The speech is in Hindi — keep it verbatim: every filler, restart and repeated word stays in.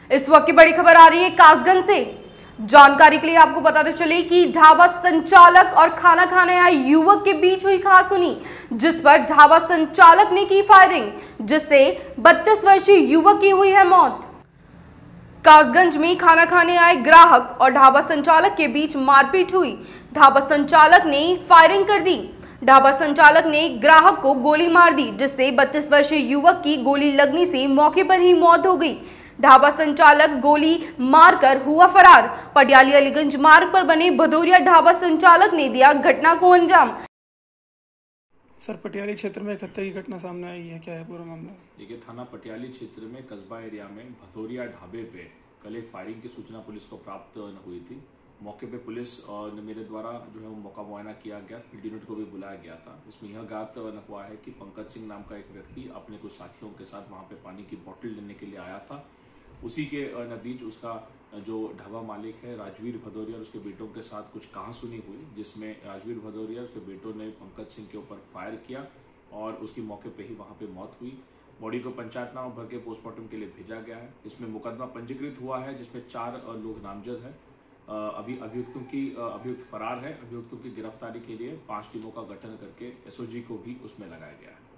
इस वक्त की बड़ी खबर आ रही है कासगंज से। जानकारी के लिए आपको बताते चले कि ढाबा संचालक और खाना खाने आए युवक के बीच हुई खासुनी, जिस पर ढाबा संचालक ने की फायरिंग, जिससे बत्तीस वर्षीय युवक की हुई है मौत। कासगंज में खाना खाने आए ग्राहक और ढाबा संचालक के बीच मारपीट हुई। ढाबा संचालक ने फायरिंग कर दी। ढाबा संचालक ने ग्राहक को गोली मार दी, जिससे बत्तीस वर्षीय युवक की गोली लगने से मौके पर ही मौत हो गई। ढाबा संचालक गोली मारकर हुआ फरार। पटियाली अलीगंज मार्ग पर बने भदौरिया ढाबा संचालक ने दिया घटना को अंजाम। सर, पटियाली क्षेत्र में एक हत्या की घटना सामने आई है, क्या है पूरा मामला? देखिए, थाना पटियाली क्षेत्र में कस्बा एरिया में भदौरिया ढाबे पे कल एक फायरिंग की सूचना पुलिस को प्राप्त हुई थी। मौके पे पुलिस और मेरे द्वारा जो है वो मौका मुआयना किया गया, फील्ड यूनिट को भी बुलाया गया था। इसमें यह ज्ञात हुआ है कि पंकज सिंह नाम का एक व्यक्ति अपने कुछ साथियों के साथ वहां पे पानी की बोतल लेने के लिए आया था। उसी के बीच उसका जो ढाबा मालिक है राजवीर भदौरिया और उसके बेटों के साथ कुछ कहासुनी हुई, जिसमें राजवीर भदौरिया उसके बेटों ने पंकज सिंह के ऊपर फायर किया और उसकी मौके पे ही वहां पे मौत हुई। बॉडी को पंचायतनामा भर के पोस्टमार्टम के लिए भेजा गया है। इसमें मुकदमा पंजीकृत हुआ है, जिसमें चार लोग नामजद है। अभी अभियुक्तों की अभियुक्त फरार है। अभियुक्तों की गिरफ्तारी के लिए पांच टीमों का गठन करके एसओजी को भी उसमें लगाया गया है।